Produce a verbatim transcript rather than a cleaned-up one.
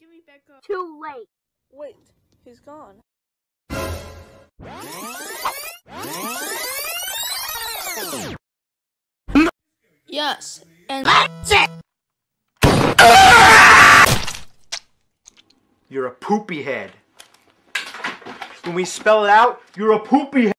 Jimmy Becca. Too late. Wait, he's gone. Yes, and that's it! You're a poopy head. When we spell it out, you're a poopy head.